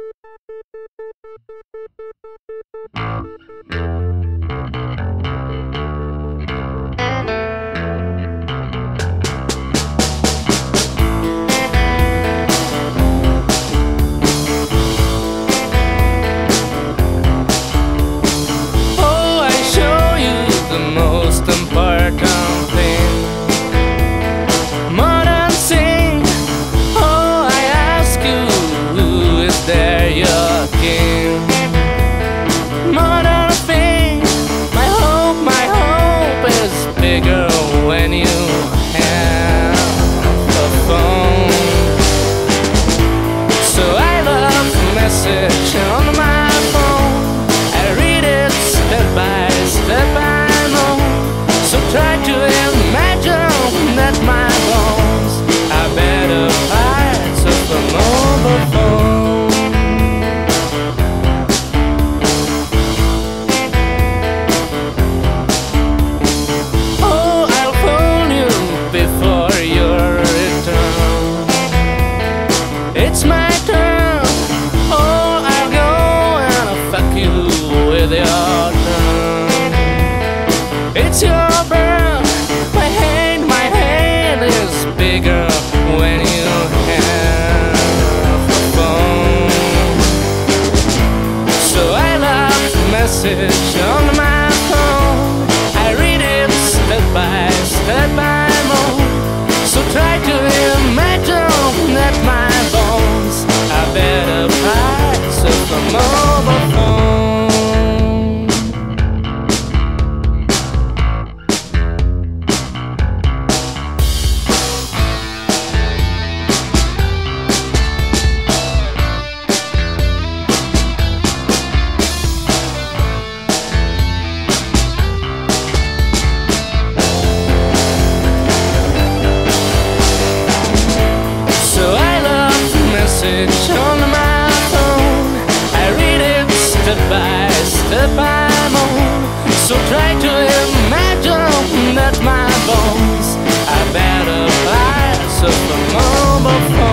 On my phone, I read it step by step, I know. So try to imagine that my bones are better parts of a mobile phone. Oh, I'll phone you before your return. It's my turn. With your tongue. It's your burn. My hand is bigger when you have a phone. So I left a message on my phone. I read it step by step, I know. So try to imagine that my bones are better parts of a mobile phone. On my phone, I read it step by step, I'm on. So try to imagine that my bones are better parts of a mobile phone.